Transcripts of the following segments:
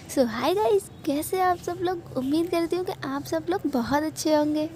सो hi guys, कैसे आप सब लोग। उम्मीद करती हूँ कि आप सब लोग बहुत अच्छे होंगे।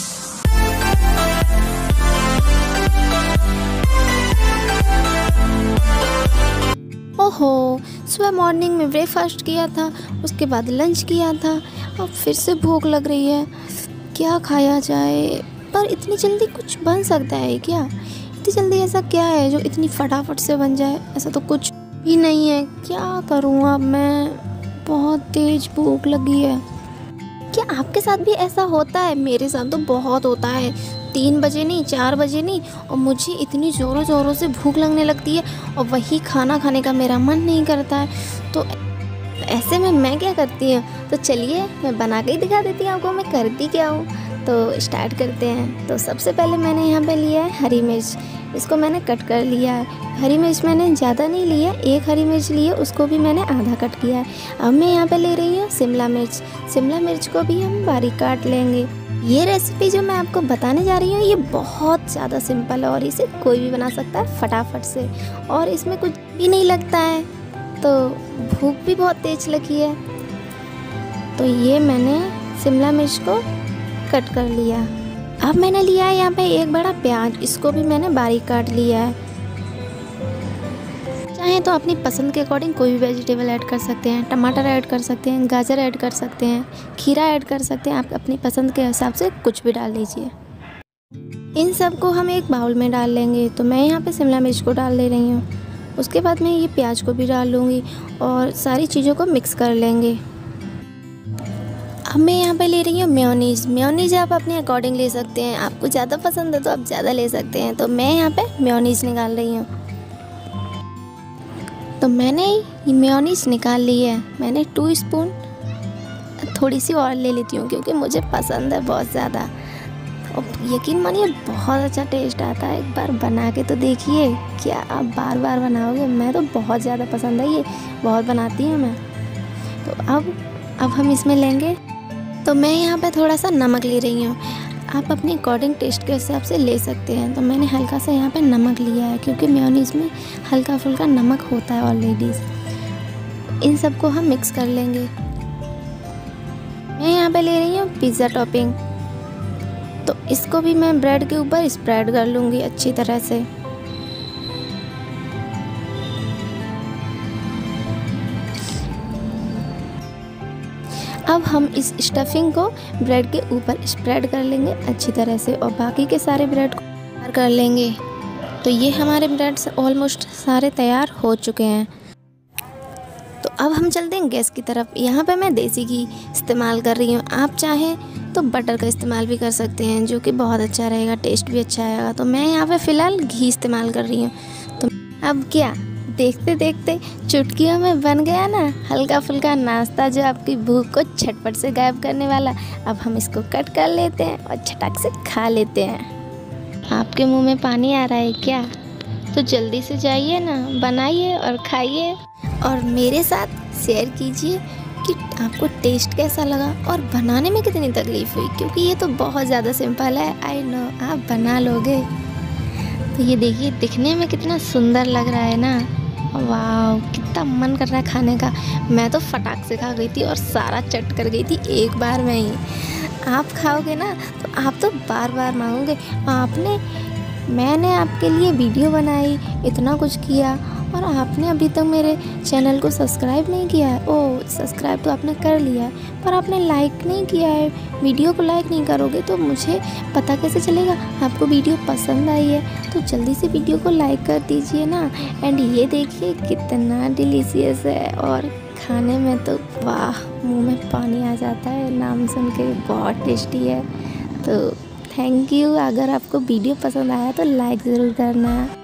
ओहो, सुबह मॉर्निंग में ब्रेकफास्ट किया था, उसके बाद लंच किया था, अब फिर से भूख लग रही है। क्या खाया जाए? पर इतनी जल्दी कुछ बन सकता है क्या? इतनी जल्दी ऐसा क्या है जो इतनी फटाफट से बन जाए? ऐसा तो कुछ भी नहीं है। क्या करूँ अब मैं? बहुत तेज भूख लगी है। क्या आपके साथ भी ऐसा होता है? मेरे साथ तो बहुत होता है। 3 बजे नहीं, 4 बजे नहीं, और मुझे इतनी ज़ोरों ज़ोरों से भूख लगने लगती है और वही खाना खाने का मेरा मन नहीं करता है। तो ऐसे में मैं क्या करती हूँ, तो चलिए मैं बना के ही दिखा देती हूँ आपको मैं करती क्या हूँ। तो स्टार्ट करते हैं। तो सबसे पहले मैंने यहाँ पे लिया है हरी मिर्च। इसको मैंने कट कर लिया है। हरी मिर्च मैंने ज़्यादा नहीं ली है, 1 हरी मिर्च ली है, उसको भी मैंने आधा कट किया है। अब मैं यहाँ पे ले रही हूँ शिमला मिर्च। शिमला मिर्च को भी हम बारीक काट लेंगे। ये रेसिपी जो मैं आपको बताने जा रही हूँ ये बहुत ज़्यादा सिंपल है और इसे कोई भी बना सकता है फटाफट से, और इसमें कुछ भी नहीं लगता है, तो भूख भी बहुत तेज लगी है। तो ये मैंने शिमला मिर्च को कट कर लिया। अब मैंने लिया है यहाँ पे 1 बड़ा प्याज, इसको भी मैंने बारीक काट लिया है। चाहे तो अपनी पसंद के अकॉर्डिंग कोई भी वेजिटेबल ऐड कर सकते हैं। टमाटर ऐड कर सकते हैं, गाजर ऐड कर सकते हैं, खीरा ऐड कर सकते हैं। आप अपनी पसंद के हिसाब से कुछ भी डाल लीजिए। इन सब को हम एक बाउल में डाल लेंगे। तो मैं यहाँ पे शिमला मिर्च को डाल ले रही हूँ। उसके बाद मैं ये प्याज को भी डाल लूँगी और सारी चीज़ों को मिक्स कर लेंगे। अब मैं यहाँ पे ले रही हूँ मेयोनीज़। मेयोनीज़ आप अपने अकॉर्डिंग ले सकते हैं, आपको ज़्यादा पसंद है तो आप ज़्यादा ले सकते हैं। तो मैं यहाँ पे मेयोनीज़ निकाल रही हूँ। तो मैंने ये मेयोनीज़ निकाल ली है। मैंने 2 स्पून, थोड़ी सी और ले लेती हूँ क्योंकि मुझे पसंद है बहुत ज़्यादा। और यकीन मानिए बहुत अच्छा टेस्ट आता है। एक बार बना के तो देखिए, क्या आप बार बार बनाओगे। मैं तो बहुत ज़्यादा पसंद है, ये बहुत बनाती हूँ मैं। तो अब हम इसमें लेंगे। तो मैं यहाँ पे थोड़ा सा नमक ले रही हूँ। आप अपने अकॉर्डिंग टेस्ट के हिसाब से ले सकते हैं। तो मैंने हल्का सा यहाँ पे नमक लिया है क्योंकि मेयोनीज़ में हल्का फुल्का नमक होता है ऑलरेडी। इन सबको हम मिक्स कर लेंगे। मैं यहाँ पे ले रही हूँ पिज़्ज़ा टॉपिंग। तो इसको भी मैं ब्रेड के ऊपर स्प्रेड कर लूँगी अच्छी तरह से। अब हम इस स्टफिंग को ब्रेड के ऊपर स्प्रेड कर लेंगे अच्छी तरह से और बाकी के सारे ब्रेड को तैयार कर लेंगे। तो ये हमारे ब्रेड्स ऑलमोस्ट सारे तैयार हो चुके हैं। तो अब हम चलते हैं गैस की तरफ। यहाँ पे मैं देसी घी इस्तेमाल कर रही हूँ। आप चाहें तो बटर का इस्तेमाल भी कर सकते हैं, जो कि बहुत अच्छा रहेगा, टेस्ट भी अच्छा आएगा। तो मैं यहाँ पे फ़िलहाल घी इस्तेमाल कर रही हूँ। तो अब क्या, देखते देखते चुटकियों में बन गया ना हल्का फुल्का नाश्ता, जो आपकी भूख को झटपट से गायब करने वाला। अब हम इसको कट कर लेते हैं और झटक से खा लेते हैं। आपके मुंह में पानी आ रहा है क्या? तो जल्दी से जाइए ना, बनाइए और खाइए और मेरे साथ शेयर कीजिए कि आपको टेस्ट कैसा लगा और बनाने में कितनी तकलीफ़ हुई, क्योंकि ये तो बहुत ज़्यादा सिंपल है। आई नो आप बना लोगे। तो ये देखिए दिखने में कितना सुंदर लग रहा है ना। वाह, कितना मन कर रहा है खाने का। मैं तो फटाक से खा गई थी और सारा चट कर गई थी एक बार में ही। आप खाओगे ना तो आप तो बार बार मांगोगे। मैंने आपके लिए वीडियो बनाई, इतना कुछ किया, और आपने अभी तक मेरे चैनल को सब्सक्राइब नहीं किया है। ओह, सब्सक्राइब तो आपने कर लिया है पर आपने लाइक नहीं किया है। वीडियो को लाइक नहीं करोगे तो मुझे पता कैसे चलेगा आपको वीडियो पसंद आई है? तो जल्दी से वीडियो को लाइक कर दीजिए ना। एंड ये देखिए कितना डिलीशियस है और खाने में तो वाह, मुंह में पानी आ जाता है नाम सुन के। बहुत टेस्टी है। तो थैंक यू। अगर आपको वीडियो पसंद आया तो लाइक ज़रूर करना।